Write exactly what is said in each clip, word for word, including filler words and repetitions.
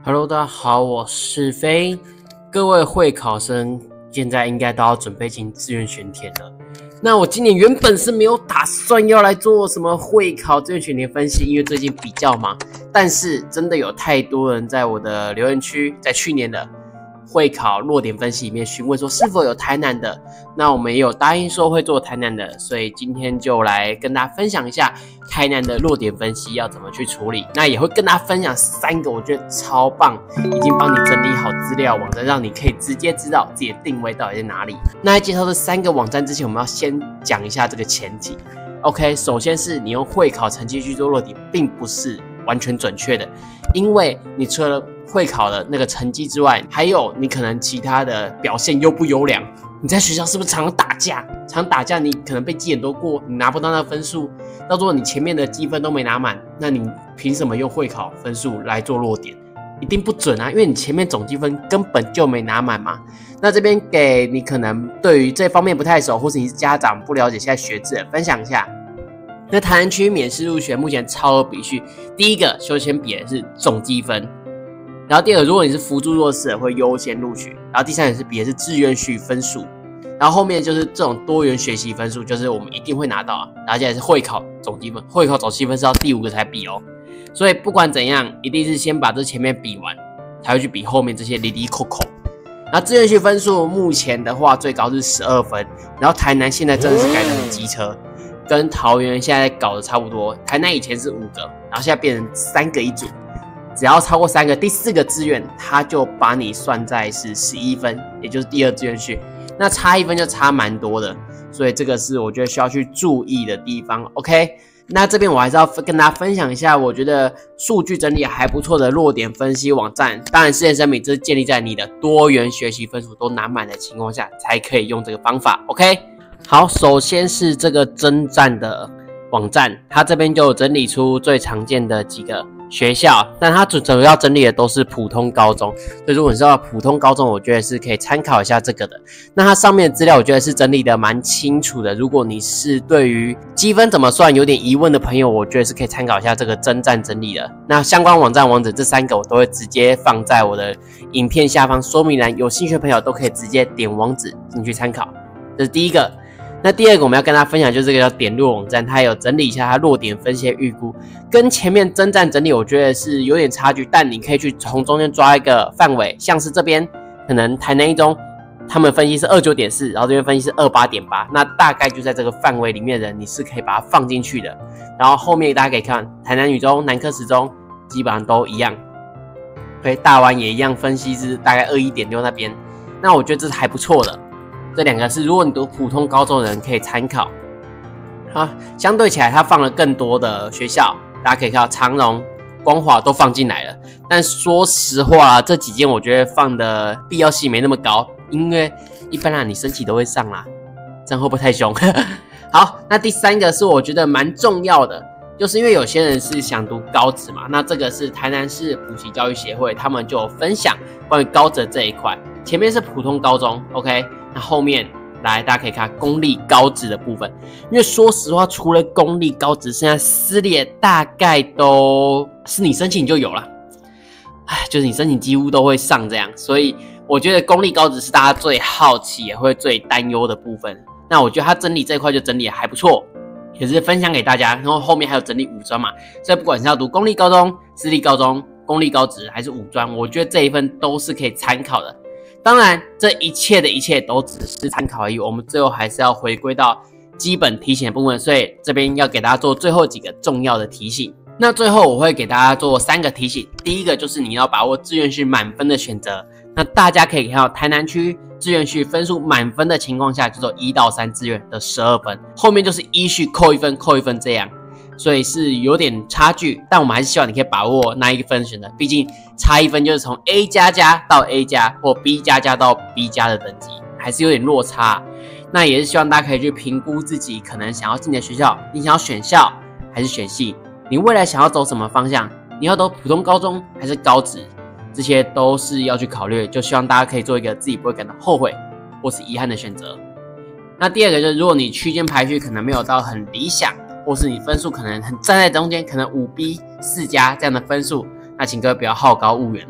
Hello， 大家好，我是飞。各位会考生现在应该都要准备进志愿选填了。那我今年原本是没有打算要来做什么会考志愿选填分析，因为最近比较忙。但是真的有太多人在我的留言区，在去年的会考落点分析里面询问说是否有台南的，那我们也有答应说会做台南的，所以今天就来跟大家分享一下台南的落点分析要怎么去处理。那也会跟大家分享三个我觉得超棒，已经帮你整理好资料网站，让你可以直接知道自己的定位到底在哪里。那在介绍这三个网站之前，我们要先讲一下这个前提。OK， 首先是你用会考成绩去做落点，并不是完全准确的，因为你除了会考的那个成绩之外，还有你可能其他的表现优不优良。你在学校是不是常常打架？常打架，你可能被记很多过，你拿不到那个分数，到时候你前面的积分都没拿满，那你凭什么用会考分数来做落点？一定不准啊，因为你前面总积分根本就没拿满嘛。那这边给你可能对于这方面不太熟，或是你是家长不了解现在学制的，分享一下。那台南区免试入学目前超额比序，第一个优先比的是总积分。然后第二个，如果你是辅助弱势的，会优先录取。然后第三个是比的是志愿序分数，然后后面就是这种多元学习分数，就是我们一定会拿到。然后接下来是会考总积分，会考总积分是到第五个才比哦。所以不管怎样，一定是先把这前面比完，才会去比后面这些哩哩扣扣。然后志愿序分数目前的话最高是十二分，然后台南现在真的是改得很机车，跟桃园现在搞得差不多。台南以前是五个，然后现在变成三个一组。只要超过三个，第四个志愿他就把你算在是十一分，也就是第二志愿序，那差一分就差蛮多的，所以这个是我觉得需要去注意的地方。OK， 那这边我还是要跟大家分享一下，我觉得数据整理还不错的落点分析网站。当然，事先声明，这是建立在你的多元学习分数都拿满的情况下，才可以用这个方法。OK， 好，首先是这个征战的网站，它这边就有整理出最常见的几个学校，但它主主要整理的都是普通高中，所以如果你知道普通高中，我觉得是可以参考一下这个的。那它上面的资料我觉得是整理的蛮清楚的，如果你是对于积分怎么算有点疑问的朋友，我觉得是可以参考一下这个征战整理的。那相关网站网址这三个我都会直接放在我的影片下方说明栏，有兴趣的朋友都可以直接点网址进去参考。这是第一个。那第二个我们要跟大家分享就是这个叫点落网站，它有整理一下它落点分析的预估，跟前面征战整理我觉得是有点差距，但你可以去从中间抓一个范围，像是这边可能台南一中他们分析是 二十九点四， 然后这边分析是 二十八点八， 那大概就在这个范围里面的人你是可以把它放进去的。然后后面大家可以看台南女中、南科十中基本上都一样，对，大湾也一样分析是大概 二十一点六 那边，那我觉得这是还不错的。这两个是如果你读普通高中的人可以参考。好，相对起来它放了更多的学校，大家可以看到长荣、光华都放进来了。但说实话，这几间我觉得放的必要性没那么高，因为一般啊你申请都会上啦，这样会不会太凶？好，那第三个是我觉得蛮重要的，就是因为有些人是想读高职嘛，那这个是台南市补习教育协会，他们就有分享关于高职这一块。前面是普通高中 ，OK。那后面来，大家可以看公立高职的部分，因为说实话，除了公立高职，现在私立大概都是你申请就有了，哎，就是你申请几乎都会上这样，所以我觉得公立高职是大家最好奇也会最担忧的部分。那我觉得他整理这一块就整理得还不错，也是分享给大家。然后后面还有整理五专嘛，所以不管是要读公立高中、私立高中、公立高职还是五专，我觉得这一份都是可以参考的。当然，这一切的一切都只是参考而已，我们最后还是要回归到基本提醒的部分，所以这边要给大家做最后几个重要的提醒。那最后我会给大家做三个提醒，第一个就是你要把握志愿序满分的选择。那大家可以看到台南区志愿序分数满分的情况下，就做一到三志愿的十二分，后面就是依序扣一分、扣一分这样。所以是有点差距，但我们还是希望你可以把握那一分选择，毕竟差一分就是从 A 加加到 A 加或 B 加加到 B 加的等级，还是有点落差。那也是希望大家可以去评估自己可能想要进的学校，你想要选校还是选系，你未来想要走什么方向，你要走普通高中还是高职，这些都是要去考虑，就希望大家可以做一个自己不会感到后悔或是遗憾的选择。那第二个就是，如果你区间排序可能没有到很理想，或是你分数可能很站在中间，可能五 B 四加这样的分数，那请各位不要好高骛远了。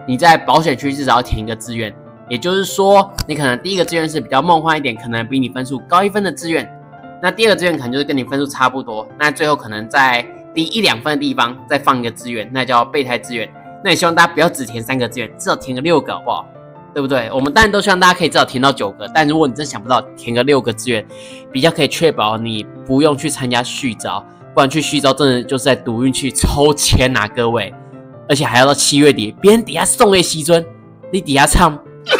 你在保险区至少要填一个志愿，也就是说，你可能第一个志愿是比较梦幻一点，可能比你分数高一分的志愿，那第二个志愿可能就是跟你分数差不多，那最后可能在低一两分的地方再放一个志愿，那叫备胎志愿。那也希望大家不要只填三个志愿，至少填个六个，好不好？对不对？我们当然都希望大家可以至少填到九个，但如果你真想不到，填个六个志愿，比较可以确保你不用去参加续招，不然去续招真的就是在赌运气抽签啊，各位！而且还要到七月底，别人底下送给西尊，你底下唱，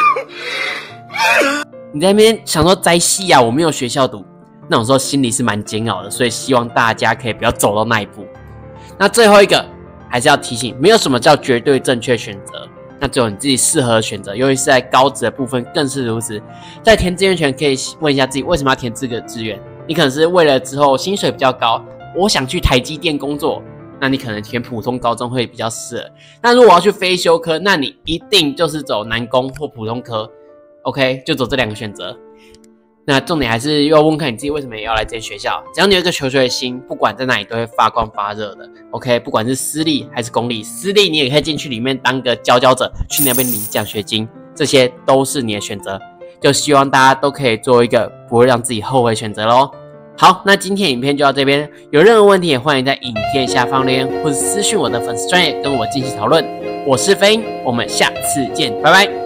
你在那边想说摘戏啊，我没有学校读，那种时候心里是蛮煎熬的，所以希望大家可以不要走到那一步。那最后一个还是要提醒，没有什么叫绝对正确选择。那只有你自己适合的选择，尤其是在高职的部分更是如此。在填志愿前，可以问一下自己为什么要填这个志愿？你可能是为了之后薪水比较高，我想去台积电工作，那你可能填普通高中会比较适合。那如果我要去非修科，那你一定就是走南工或普通科 ，OK， 就走这两个选择。那重点还是要问看你自己为什么也要来这间学校。只要你有一个求学的心，不管在哪里都会发光发热的。OK， 不管是私立还是公立，私立你也可以进去里面当个佼佼者，去那边领奖学金，这些都是你的选择。就希望大家都可以做一个不会让自己后悔的选择咯。好，那今天影片就到这边，有任何问题也欢迎在影片下方留言，或是私讯我的粉丝专页跟我进行讨论。我是飞鹰，我们下次见，拜拜。